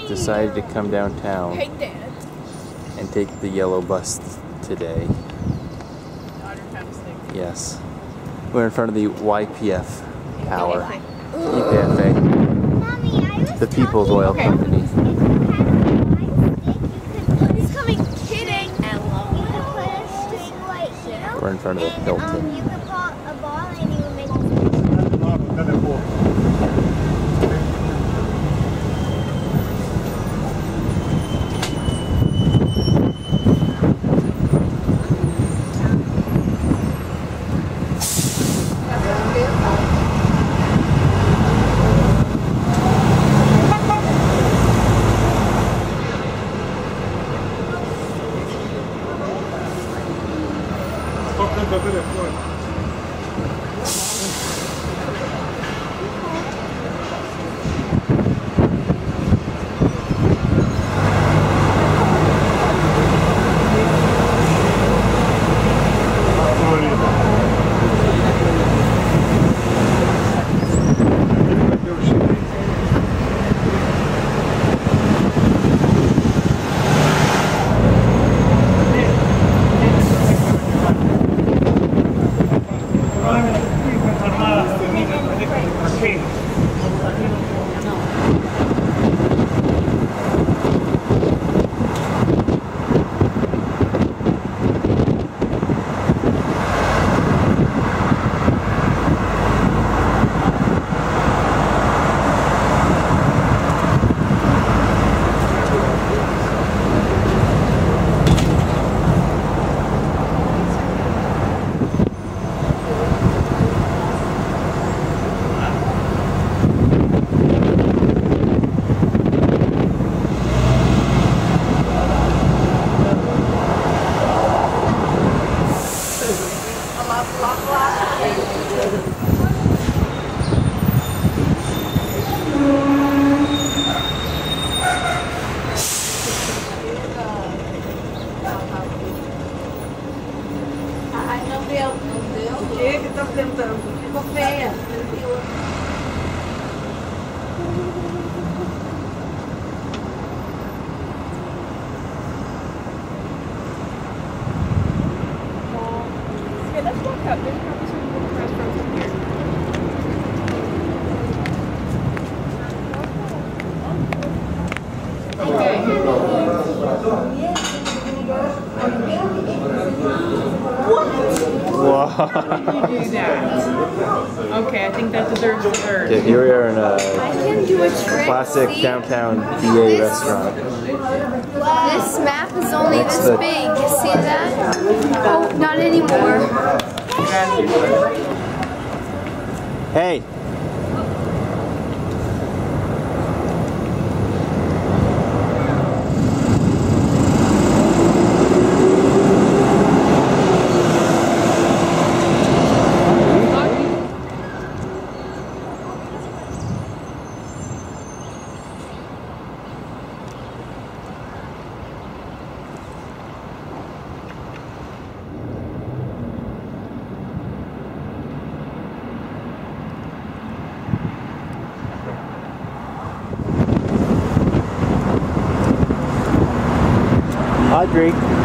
decided to come downtown and take the yellow bus today. Yes. We're in front of the YPF Tower. EPFA. The People's Oil Company. We're in front of the Hilton. You could put a ball and you would make O que que tá tentando? Ficou feia. Okay, let's walk up. There's probably some restaurants up here. Okay, I think that deserves a third. Okay, here we are in a I can do a trick. classic See? downtown BA restaurant. This map is only this big. You see that? Oh, not anymore. Hey! Audrey.